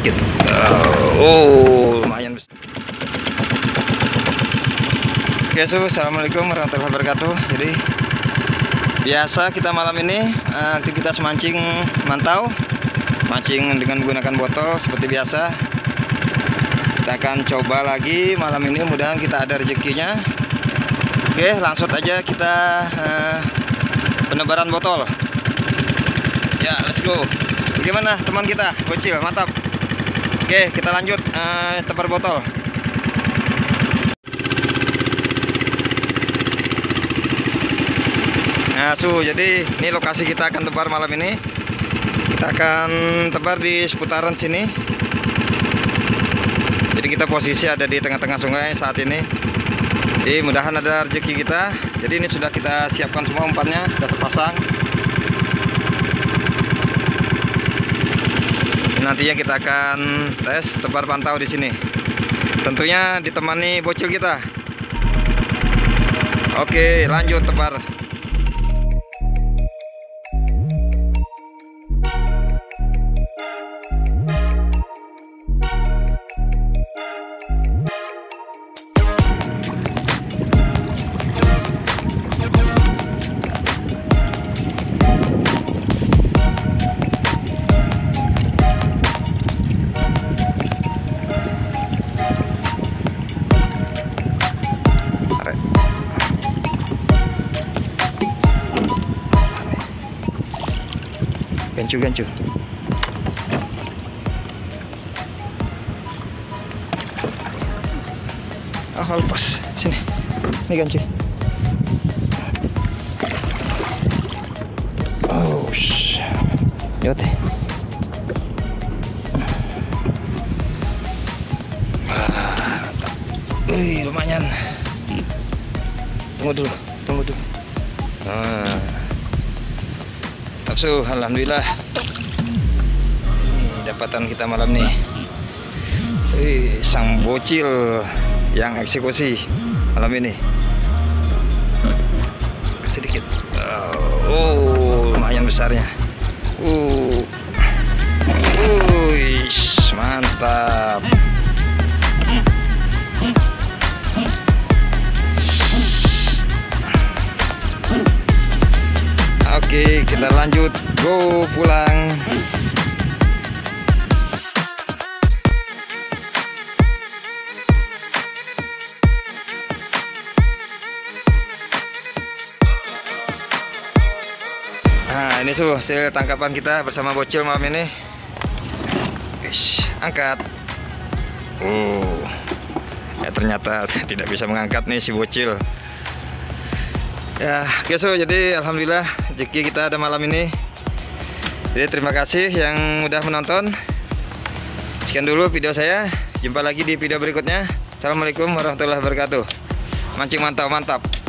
sedikit. Oh, lumayan besar. Oke, assalamualaikum warahmatullahi wabarakatuh. Jadi biasa kita malam ini aktivitas mancing mantau, mancing dengan menggunakan botol seperti biasa. Kita akan coba lagi malam ini, mudah-mudahan kita ada rezekinya. Oke, langsung aja kita penebaran botol. Ya, let's go. Bagaimana teman kita? Bocil, mantap. Oke, kita lanjut tebar botol. Nah, jadi ini lokasi kita akan tebar malam ini. Kita akan tebar di seputaran sini. Jadi kita posisi ada di tengah-tengah sungai saat ini. Jadi mudahan ada rezeki kita. Jadi ini sudah kita siapkan semua umpannya, sudah terpasang. Nantinya kita akan tes tebar pantau di sini. Tentunya ditemani bocil kita. Oke, lanjut tebar. Gancu. Oh, lepas. Sini. Ini gancu. Oh, yuk deh. Wih, lumayan. Tunggu dulu. Nah. Alhamdulillah, dapatan kita malam nih. Sang bocil yang eksekusi malam ini. Sedikit. Oh, lumayan besarnya. Mantap. Oke, kita lanjut, go pulang. Nah, ini hasil tangkapan kita bersama bocil malam ini. Angkat. Ya ternyata tidak bisa mengangkat nih si bocil. Ya, oke, jadi alhamdulillah rezeki kita ada malam ini. Jadi terima kasih yang udah menonton. Sekian dulu video saya. Jumpa lagi di video berikutnya. Assalamualaikum warahmatullahi wabarakatuh. Mancing mantap.